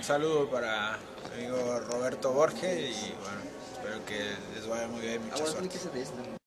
saludo para mi amigo Roberto Borges y bueno, espero que les vaya muy bien, mucha suerte.